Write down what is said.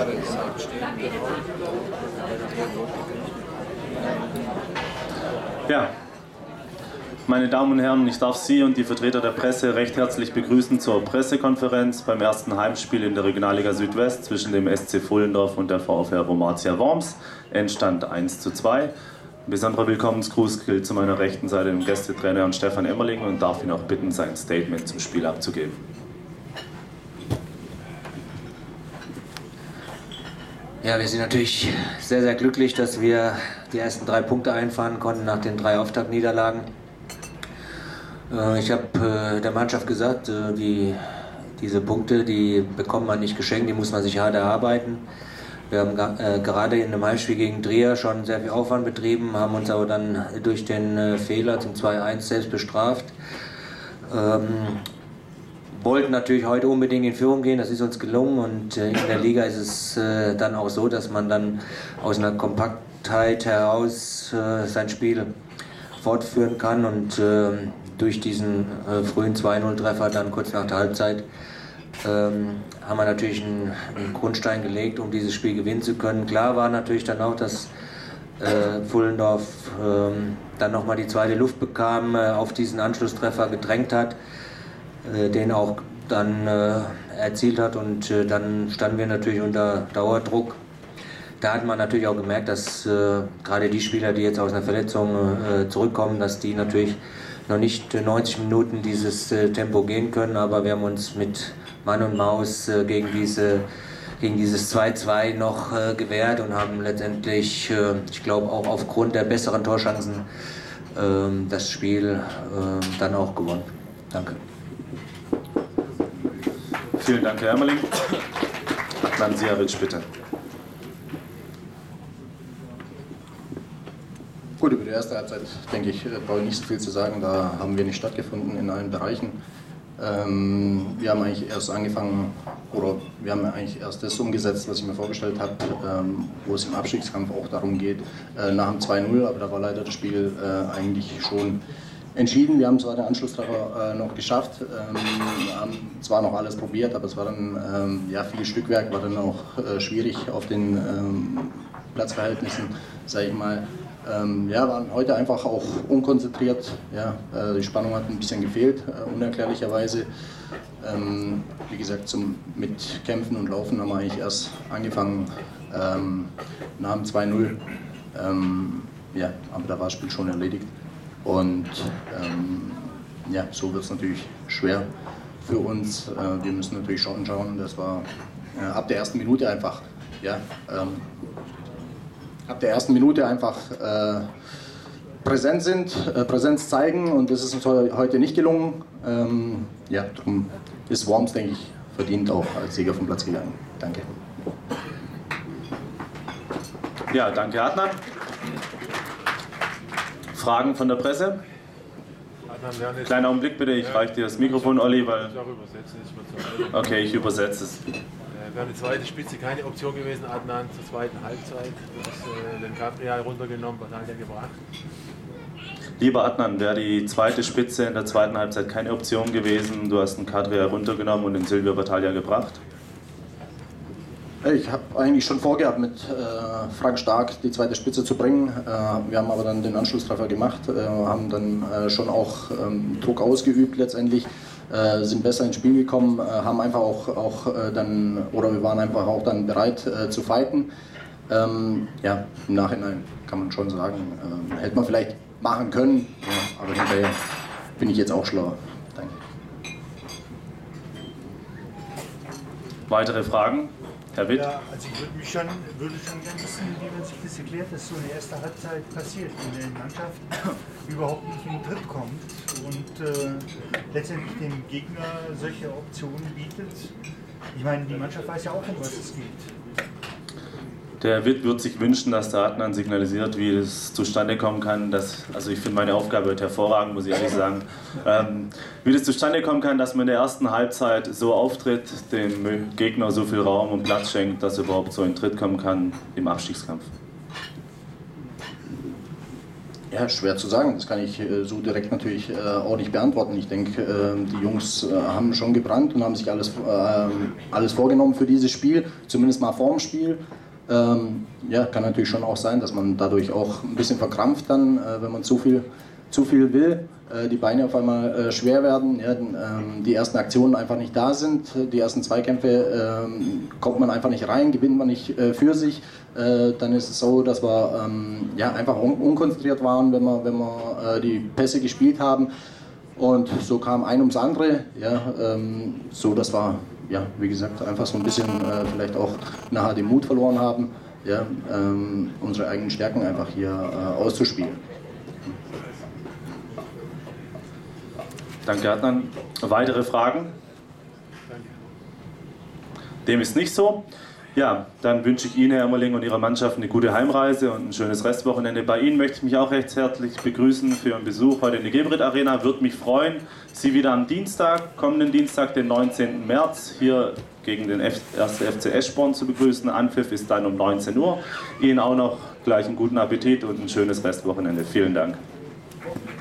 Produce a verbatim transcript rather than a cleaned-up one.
Ja, meine Damen und Herren, ich darf Sie und die Vertreter der Presse recht herzlich begrüßen zur Pressekonferenz beim ersten Heimspiel in der Regionalliga Südwest zwischen dem S C Pfullendorf und der VfR Wormatia Worms. Endstand eins zu zwei. Ein besonderer Willkommensgruß gilt zu meiner rechten Seite dem Gästetrainer Stefan Emmerling und darf ihn auch bitten, sein Statement zum Spiel abzugeben. Ja, wir sind natürlich sehr, sehr glücklich, dass wir die ersten drei Punkte einfahren konnten nach den drei Auftaktniederlagen. Ich habe der Mannschaft gesagt, die, diese Punkte, die bekommt man nicht geschenkt, die muss man sich hart erarbeiten. Wir haben gerade in einem Heimspiel gegen Trier schon sehr viel Aufwand betrieben, haben uns aber dann durch den Fehler zum zwei eins selbst bestraft. Ähm, wollten natürlich heute unbedingt in Führung gehen, das ist uns gelungen und in der Liga ist es äh, dann auch so, dass man dann aus einer Kompaktheit heraus äh, sein Spiel fortführen kann und äh, durch diesen äh, frühen zwei null Treffer dann kurz nach der Halbzeit ähm, haben wir natürlich einen, einen Grundstein gelegt, um dieses Spiel gewinnen zu können. Klar war natürlich dann auch, dass äh, Pfullendorf äh, dann nochmal die zweite Luft bekam, äh, auf diesen Anschlusstreffer gedrängt hat, den auch dann äh, erzielt hat und äh, dann standen wir natürlich unter Dauerdruck. Da hat man natürlich auch gemerkt, dass äh, gerade die Spieler, die jetzt aus einer Verletzung äh, zurückkommen, dass die natürlich noch nicht neunzig Minuten dieses äh, Tempo gehen können, aber wir haben uns mit Mann und Maus äh, gegen, diese, gegen dieses zwei zwei noch äh, gewehrt und haben letztendlich, äh, ich glaube auch aufgrund der besseren Torchancen, äh, das Spiel äh, dann auch gewonnen. Danke. Vielen Dank, Herr Emmerling. Adnan Siaric, bitte. Gut, über die erste Halbzeit, denke ich, brauche ich nicht so viel zu sagen. Da haben wir nicht stattgefunden in allen Bereichen. Ähm, wir haben eigentlich erst angefangen, oder wir haben eigentlich erst das umgesetzt, was ich mir vorgestellt habe, ähm, wo es im Abstiegskampf auch darum geht, äh, nach dem zwei null, aber da war leider das Spiel äh, eigentlich schon entschieden. Wir haben zwar den Anschlusstreffer äh, noch geschafft, ähm, haben zwar noch alles probiert, aber es war dann ähm, ja, viel Stückwerk, war dann auch äh, schwierig auf den ähm, Platzverhältnissen, sage ich mal. Ähm, ja, waren heute einfach auch unkonzentriert. Ja, äh, die Spannung hat ein bisschen gefehlt, äh, unerklärlicherweise. Ähm, wie gesagt, zum, mit Kämpfen und Laufen haben wir eigentlich erst angefangen ähm, nach dem zwei null. Ähm, ja, aber da war das Spiel schon erledigt. Und ähm, ja, so wird es natürlich schwer für uns. Äh, wir müssen natürlich schon schauen, das war äh, ab der ersten Minute einfach, ja, ähm, ab der ersten Minute einfach äh, präsent sind, äh, Präsenz zeigen und das ist uns heute nicht gelungen. Ähm, ja, darum ist Worms, denke ich, verdient auch als Sieger vom Platz gegangen. Danke. Ja, danke Adnan. Fragen von der Presse? Kleiner Augenblick bitte, ich reiche dir das Mikrofon, Olli, weil... Okay, ich übersetze es. Wäre eine zweite Spitze keine Option gewesen, Adnan, zur zweiten Halbzeit. Du hast äh, den Gabriel runtergenommen, was hat er gebracht? Lieber Adnan, wäre die zweite Spitze in der zweiten Halbzeit keine Option gewesen, du hast den Kadria runtergenommen und den Silvio Battaglia gebracht? Ich habe eigentlich schon vorgehabt, mit äh, Frank Stark die zweite Spitze zu bringen. Äh, wir haben aber dann den Anschlusstreffer gemacht, äh, haben dann äh, schon auch ähm, Druck ausgeübt letztendlich, äh, sind besser ins Spiel gekommen, äh, haben einfach auch, auch äh, dann, oder wir waren einfach auch dann bereit äh, zu fighten. Ähm, ja, im Nachhinein kann man schon sagen, äh, hätte man vielleicht machen können, ja, aber hinterher bin ich jetzt auch schlauer. Danke. Weitere Fragen? Herr Witt? Ja, also ich würde mich schon, würde schon gerne wissen, wie man sich das erklärt, dass so eine erste Halbzeit passiert, wenn eine Mannschaft überhaupt nicht in den Tritt kommt und äh, letztendlich dem Gegner solche Optionen bietet. Ich meine, die Mannschaft weiß ja auch, um was es geht. Der Witt wird sich wünschen, dass der Adnan signalisiert, wie es zustande kommen kann. Dass, also ich finde meine Aufgabe heute hervorragend, muss ich ehrlich sagen. Ähm, wie das zustande kommen kann, dass man in der ersten Halbzeit so auftritt, dem Gegner so viel Raum und Platz schenkt, dass er überhaupt so in Tritt kommen kann im Abstiegskampf. Ja, schwer zu sagen. Das kann ich äh, so direkt natürlich äh, auch nicht beantworten. Ich denke, äh, die Jungs äh, haben schon gebrannt und haben sich alles, äh, alles vorgenommen für dieses Spiel, zumindest mal vorm Spiel. Ähm, ja, kann natürlich schon auch sein, dass man dadurch auch ein bisschen verkrampft dann, äh, wenn man zu viel, zu viel will, äh, die Beine auf einmal äh, schwer werden, ja, ähm, die ersten Aktionen einfach nicht da sind, die ersten Zweikämpfe ähm, kommt man einfach nicht rein, gewinnt man nicht äh, für sich. Äh, dann ist es so, dass wir ähm, ja, einfach un unkonzentriert waren, wenn wir, wenn wir äh, die Pässe gespielt haben. Und so kam ein ums andere, ja, ähm, so dass wir, ja, wie gesagt, einfach so ein bisschen äh, vielleicht auch nachher den Mut verloren haben, ja, ähm, unsere eigenen Stärken einfach hier äh, auszuspielen. Danke, Adnan. Weitere Fragen? Dem ist nicht so. Ja, dann wünsche ich Ihnen, Herr Emmerling, und Ihrer Mannschaft eine gute Heimreise und ein schönes Restwochenende. Bei Ihnen möchte ich mich auch recht herzlich begrüßen für Ihren Besuch heute in der Geberit Arena. Würde mich freuen, Sie wieder am Dienstag, kommenden Dienstag, den neunzehnten März, hier gegen den ersten F C Eschborn zu begrüßen. Anpfiff ist dann um neunzehn Uhr. Ihnen auch noch gleich einen guten Appetit und ein schönes Restwochenende. Vielen Dank.